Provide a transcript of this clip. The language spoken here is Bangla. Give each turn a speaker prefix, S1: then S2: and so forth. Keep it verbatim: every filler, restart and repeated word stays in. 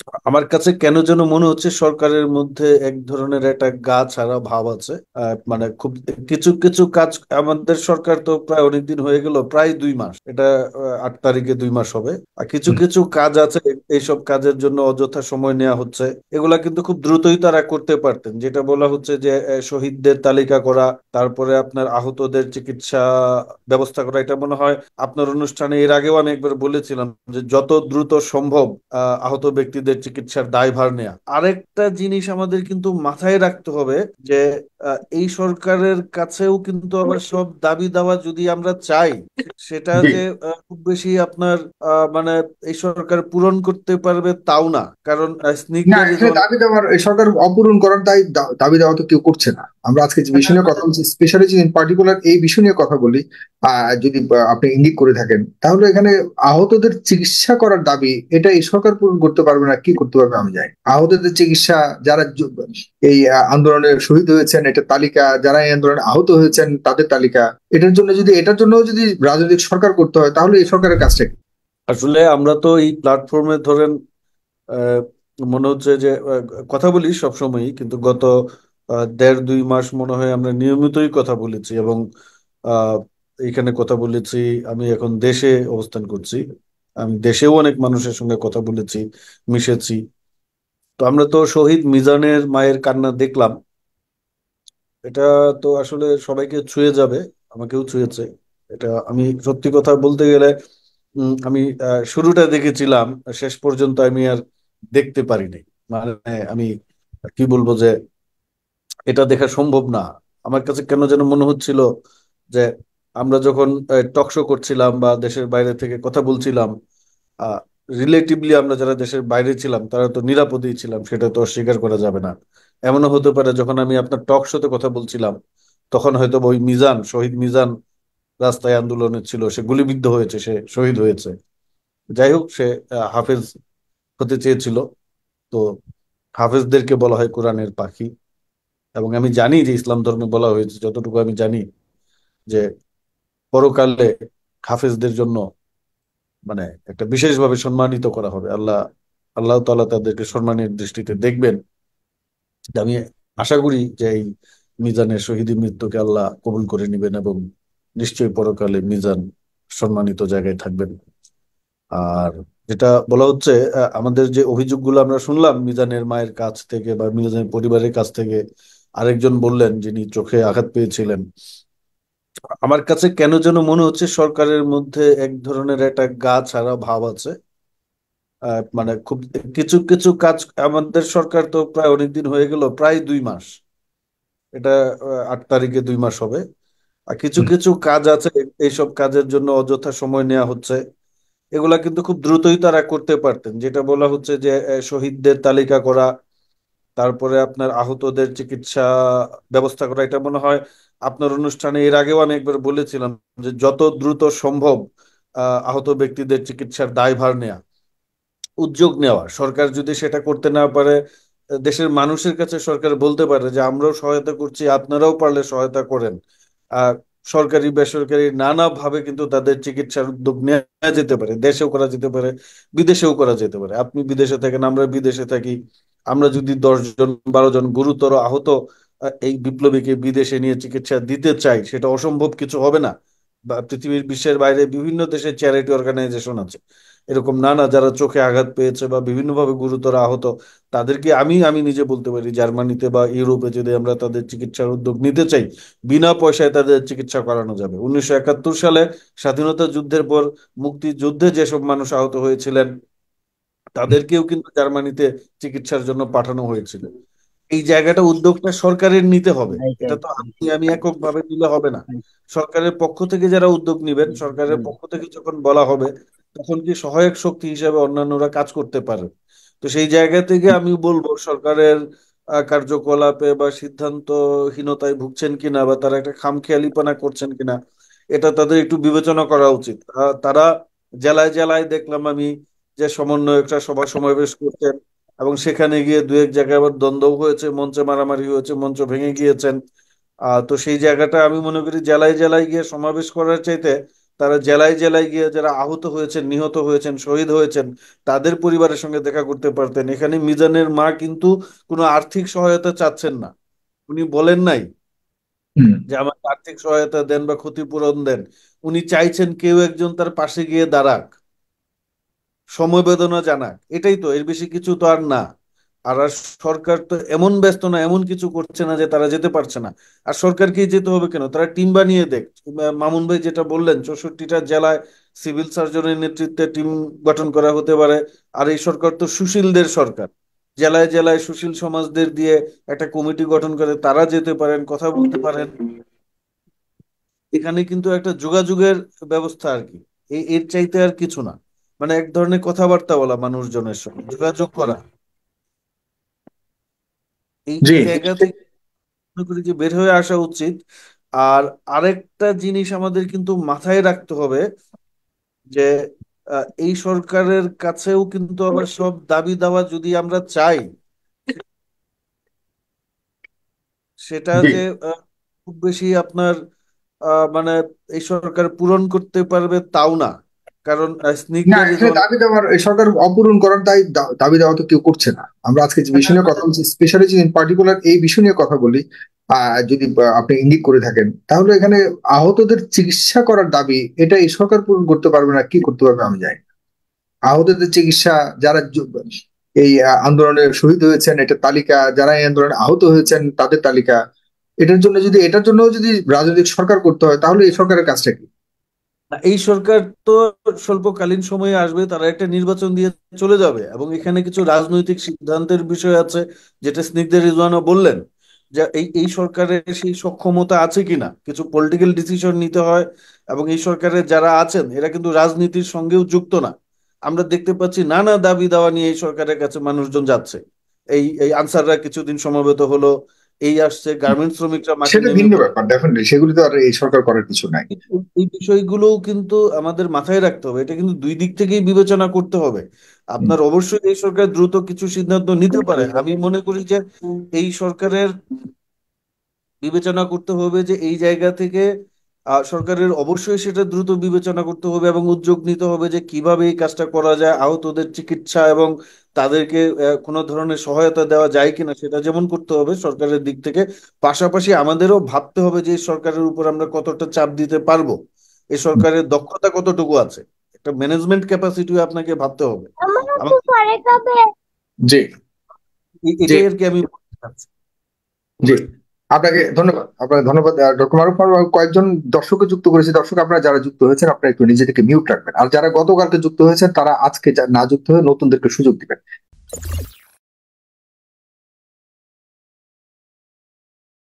S1: আমার কাছে কেন যেন মনে হচ্ছে সরকারের মধ্যে এক ধরনের একটা গা ছাড়া ভাব আছে। আহ, মানে খুব কিছু কিছু কাজ, আমাদের সরকার তো প্রায় অনেকদিন হয়ে গেল, প্রায় দুই মাস, এটা আহ, আট তারিখে দুই মাস হবে। আর কিছু
S2: হুম।
S1: কিছু কাজ আছে, এইসব কাজের জন্য অযথা সময় নেওয়া হচ্ছে। এগুলা কিন্তু খুব দ্রুতই তারা করতে পারতেন, যেটা বলা হচ্ছে যে আহ, শহীদদের তালিকা করা, তারপরে আপনার আহতদের চিকিৎসা ব্যবস্থা করা। এটা মনে হয় আপনার অনুষ্ঠানে এর আগেও আমি একবার বলেছিলাম যে যত দ্রুত সম্ভব আহ, আহত ব্যক্তিদের চিকিৎসার দায়ভার নেওয়া। আরেকটা জিনিস আমাদের কিন্তু মাথায় রাখতে হবে যে আহ, এই সরকারের কাছেও কিন্তু আবার সব দাবি দাওয়া যদি আমরা চাই, সেটা
S2: জি।
S1: যে আহ, খুব বেশি আপনার আহ, মানে এই সরকার পূরণ করতে পারবে তাও না। কারণ আহ,
S2: না,
S1: স্নিগ্ধা
S2: এখানে
S1: রেজওয়ান।
S2: দাবি দেওয়ার এই সরকার অপূরণ করার দায় দা- দাবি দেওয়া তো কেউ করছে না। আমরা আজকে যে বিষয় নিয়ে কথা বলছি, স্পেশালি যে পার্টিকুলার এই বিষয় নিয়ে কথা বলি, আহ যদি আহ, আপনি ইঙ্গিত করে থাকেন, তাহলে এখানে আহতদের চিকিৎসা করার দাবি এটা এই সরকার পূরণ করতে পারবে না, কি করতে পারবে আমি জানি। আহতদের চিকিৎসা, যারা জ- এই আহ, আন্দোলনে শহীদ হয়েছেন এটা তালিকা, যারা এই আন্দোলনে আহত হয়েছেন তাদের তালিকা, এটার জন্য যদি এটার জন্য যদি রাজনৈতিক সরকার করতে হয় তাহলে এই সরকারের কাজটা কি?
S1: আসলে আমরা তো এই প্ল্যাটফর্মে ধরেন আহ, মনে হচ্ছে যে আহ, কথা বলি সবসময়ই, কিন্তু গত আহ, দেড় দুই মাস মনে হয় আমরা নিয়মিতই কথা বলেছি, এবং আহ, এইখানে কথা বলেছি। আমি এখন দেশে অবস্থান করছি, আমি দেশেও অনেক মানুষের সঙ্গে কথা বলেছি, মিশেছি। তো আমরা তো শহীদ মিজানের মায়ের কান্না দেখলাম। এটা তো আসলে সবাইকে ছুঁয়ে যাবে, আমাকেও ছুঁয়েছে। এটা আমি সত্যি কথা বলতে গেলে, উম, আমি আহ, শুরুটা দেখেছিলাম, শেষ পর্যন্ত আমি আর দেখতে পারিনি। মানে আমি কি বলবো যে এটা দেখা সম্ভব না। আমার কাছে কেন যেন মনে হচ্ছিল যে আমরা যখন টক শো করছিলাম বা দেশের বাইরে থেকে কথা বলছিলাম, আহ রিলেটিভলি আমরা যারা দেশের বাইরে ছিলাম তারা তো নিরাপদেই ছিলাম, সেটা তো অস্বীকার করা যাবে না। এমনও হতে পারে যখন আমি আপনার টক শোতে কথা বলছিলাম, তখন হয়তো ওই মিজান, শহীদ মিজান রাস্তায় আন্দোলনে ছিল, সে গুলিবিদ্ধ হয়েছে, সে শহীদ হয়েছে। যাই হোক, সে আহ, হাফেজ হতে চেয়েছিল। তো হাফেজদেরকে বলা হয় কোরআনের পাখি। এবং আমি জানি যে ইসলাম ধর্মে বলা হয়েছে, যতটুকু আমি জানি, যে পরকালে হাফেজদের জন্য মানে একটা বিশেষভাবে সম্মানিত করা হবে। আল্লাহ আল্লাহ তাআলা তাদেরকে সম্মানের দৃষ্টিতে দেখবেন। আমি আশা করি যে এই মিজানের শহীদ মৃত্যুকে আল্লাহ কবুল করে নেবেন, এবং নিশ্চয়ই পরকালে মিজান সম্মানিত জায়গায় থাকবেন। আর যেটা বলা হচ্ছে, আহ, আমাদের যে অভিযোগগুলো আমরা শুনলাম মিজানের মায়ের কাছ থেকে বা মিজানের পরিবারের কাছ থেকে, আরেকজন বললেন যিনি চোখে আঘাত পেয়েছিলেন। আমার কাছে কেন যেন মনে হচ্ছে সরকারের মধ্যে এক ধরনের একটা গা ছাড়া ভাব আছে। আহ, মানে খুব কিছু কিছু কাজ, আমাদের সরকার তো প্রায় অনেকদিন হয়ে গেল, প্রায় দুই মাস, এটা আহ, আট তারিখে দুই মাস হবে। আর কিছু
S2: হুম।
S1: কিছু কাজ আছে, এইসব কাজের জন্য অযথা সময় নেওয়া হচ্ছে। এগুলা কিন্তু খুব দ্রুতই তারা করতে পারতেন, যেটা বলা হচ্ছে যে আহ, শহীদদের তালিকা করা, তারপরে আপনার আহতদের চিকিৎসা ব্যবস্থা করা। এটা মনে হয় আপনার অনুষ্ঠানে এর আগেও আমি একবার বলেছিলাম যে যত দ্রুত সম্ভব আহ, আহত ব্যক্তিদের চিকিৎসার দায়ভার নেওয়া, উদ্যোগ নেওয়া। সরকার যদি সেটা করতে না পারে, দেশের মানুষের কাছে সরকার বলতে পারে যে আমরাও সহায়তা করছি, আপনারাও পারলে সহায়তা করেন। আর সরকারি বেসরকারি নানা ভাবে কিন্তু তাদের চিকিৎসার উদ্যোগ নেওয়া যেতে পারে, দেশেও করা যেতে পারে, বিদেশেও করা যেতে পারে। আপনি বিদেশে থাকেন, আমরা বিদেশে থাকি। আমরা যদি দশ জন বারো জন গুরুতর আহত আহ, এই বিপ্লবীকে বিদেশে নিয়ে চিকিৎসা দিতে চাই, সেটা অসম্ভব কিছু হবে না। বা পৃথিবীর, বিশ্বের বাইরে বিভিন্ন দেশে চ্যারিটি অর্গানাইজেশন আছে এরকম নানা, যারা চোখে আঘাত পেয়েছে বা বিভিন্নভাবে গুরুতর আহত, তাদেরকে আমি আমি নিজে বলতে পারি জার্মানিতে বা ইউরোপে যদি আমরা তাদের চিকিৎসার উদ্যোগ নিতে চাই, বিনা পয়সায় তাদের চিকিৎসা করানো যাবে। উনিশশো একাত্তর সালে স্বাধীনতা যুদ্ধের পর মুক্তিযুদ্ধে যেসব মানুষ আহত হয়েছিলেন, তাদেরকেও কিন্তু জার্মানিতে চিকিৎসার জন্য পাঠানো হয়েছিল। এই জায়গাটা, উদ্যোগটা সরকারের নিতে হবে। এটা তো আপনি আমি এককভাবে নিলে হবে না। সরকারের পক্ষ থেকে যারা উদ্যোগ নেবেন, সরকারের পক্ষ থেকে যখন বলা হবে, তখন কি সহায়ক শক্তি হিসেবে অন্যান্যরা কাজ করতে পারে। তো সেই জায়গা থেকে আমি বলবো সরকারের আহ, কার্যকলাপে বা সিদ্ধান্তহীনতায় ভুগছেন কিনা, বা তারা একটা খামখেয়ালিপনা করছেন কিনা, এটা তাদের একটু বিবেচনা করা উচিত। আহ, তারা জেলায় জেলায় দেখলাম আমি যে সমন্বয়করা সভা সমাবেশ করছেন, এবং সেখানে গিয়ে দু এক জায়গায় আবার দ্বন্দ্ব হয়েছে, মঞ্চে মারামারি হয়েছে, মঞ্চ ভেঙে গিয়েছেন। আহ তো সেই জায়গাটা আমি মনে করি জেলায় জেলায় গিয়ে সমাবেশ করার চাইতে তারা জেলায় জেলায় গিয়ে যারা আহত হয়েছেন, নিহত হয়েছেন, শহীদ হয়েছেন, তাদের পরিবারের সঙ্গে দেখা করতে পারতেন। এখানে মিজানের মা কিন্তু কোনো আর্থিক সহায়তা চাচ্ছেন না। উনি বলেন নাই
S2: হুম।
S1: যে আমাকে আর্থিক সহায়তা দেন বা ক্ষতিপূরণ দেন। উনি চাইছেন কেউ একজন তার পাশে গিয়ে দাঁড়াক, সমবেদনা জানাক। এটাই তো, এর বেশি কিছু তো আর না। আর আর সরকার তো এমন ব্যস্ত না, এমন কিছু করছে না যে তারা যেতে পারছে না। আর সরকারকেই যেতে হবে কেন, তারা টিম বানিয়ে দেখ। মামুন ভাই যেটা বললেন, চৌষট্টিটা জেলায় সিভিল সার্জনের নেতৃত্বে টিম গঠন করা হতে পারে। আর এই সরকার তো সুশীলদের সরকার। জেলায় জেলায় সুশীল সমাজদের দিয়ে একটা কমিটি গঠন করে তারা যেতে পারেন, কথা বলতে পারেন। এখানে কিন্তু একটা যোগাযোগের ব্যবস্থা আর কি, এই এর চাইতে আর কিছু না। মানে এক ধরনের কথাবার্তা বলা, মানুষজনের সঙ্গে যোগাযোগ করা, এই
S2: জি।
S1: এই জায়গা থেকে মনে করি যে বের হয়ে আসা উচিত। আর আরেকটা জিনিস আমাদের কিন্তু মাথায় রাখতে হবে যে আহ, এই সরকারের কাছেও কিন্তু আবার সব দাবি দাওয়া যদি আমরা চাই, সেটা
S2: জি।
S1: যে আহ, খুব বেশি আপনার আহ, মানে এই সরকার পূরণ করতে পারবে তাও না। কারণ আহ,
S2: না,
S1: স্নিগ্ধা
S2: এখানে
S1: রেজওয়ানা।
S2: দাবি দেওয়ার এই সরকার অপূরণ করার দায় দা- দাবি দেওয়া তো কেউ করছে না। আমরা আজকে যে বিষয় নিয়ে কথা বলছি, স্পেশালি যদি পার্টিকুলার এই বিষয় নিয়ে কথা বলি, আহ যদি আহ, আপনি ইঙ্গিত করে থাকেন, তাহলে এখানে আহতদের চিকিৎসা করার দাবি এটা এই সরকার পূরণ করতে পারবে না, কি করতে পারবে আমি জানি না। আহতদের চিকিৎসা, যারা যু- এই আহ, আন্দোলনে শহীদ হয়েছেন এটা তালিকা, যারা এই আন্দোলনে আহত হয়েছেন তাদের তালিকা, এটার জন্য যদি এটার জন্য যদি রাজনৈতিক সরকার করতে হয়, তাহলে এই সরকারের কাজটা কি?
S1: না, এই সরকার তো স্বল্পকালীন সময়ে আসবে, তারা একটা নির্বাচন দিয়ে চলে যাবে, এবং এখানে কিছু রাজনৈতিক সিদ্ধান্তের বিষয় আছে, যেটা স্নিগ্ধা রিজওয়ানা বললেন, যে এই এই সরকারের সেই সক্ষমতা আছে কিনা কিছু পলিটিক্যাল ডিসিশন নিতে হয়। এবং এই সরকারের যারা আছেন এরা কিন্তু রাজনীতির সঙ্গেও যুক্ত না। আমরা দেখতে পাচ্ছি নানা দাবি দাওয়া নিয়ে এই সরকারের কাছে মানুষজন যাচ্ছে। এই এই আনসাররা কিছুদিন সমবেত হলো, এই আসছে, গার্মেন্টস শ্রমিকরা মাঠে
S2: সেটা
S1: নেমে
S2: ভিন্ন
S1: পড়ে।
S2: ব্যাপার, ডেফিনেটলি সেগুলি তো আর এই সরকার করার কিছু নাই।
S1: এই বিষয়গুলোও কিন্তু আমাদের মাথায় রাখতে হবে, এটা কিন্তু দুই দিক থেকেই বিবেচনা করতে হবে।
S2: হুম।
S1: আপনার অবশ্যই এই সরকার দ্রুত কিছু সিদ্ধান্ত নিতে পারে, আমি মনে করি যে এই সরকারের বিবেচনা করতে হবে যে এই জায়গা থেকে আহ, সরকারের অবশ্যই সেটা দ্রুত বিবেচনা করতে হবে এবং উদ্যোগ নিতে হবে যে কিভাবে এই কাজটা করা যায়, আহতদের চিকিৎসা এবং তাদেরকে আহ, কোনো ধরনের সহায়তা দেওয়া যায় কিনা সেটা যেমন করতে হবে সরকারের দিক থেকে। পাশাপাশি আমাদেরও ভাবতে হবে যে এই সরকারের উপর আমরা কতটা চাপ দিতে পারবো, এই সরকারের দক্ষতা কতটুকু আছে, একটা ম্যানেজমেন্ট ক্যাপাসিটিও আপনাকে ভাবতে হবে। আমার
S2: জি।
S1: এ-
S2: জি।
S1: এটাই আর কি আমি বলতে চাচ্ছি।
S2: জি। আপনাকে ধন্যবাদ, আপনাকে ধন্যবাদ ডক্টর মারুফ। আমার কয়েকজন দর্শককে যুক্ত করেছি। দর্শক আপনারা যারা যুক্ত হয়েছেন, আপনারা একটু নিজেদেরকে মিউট রাখবেন, আর যারা গতকালকে যুক্ত হয়েছেন তারা আজকে যা- না যুক্ত হয়ে নতুনদেরকে সুযোগ দিবেন।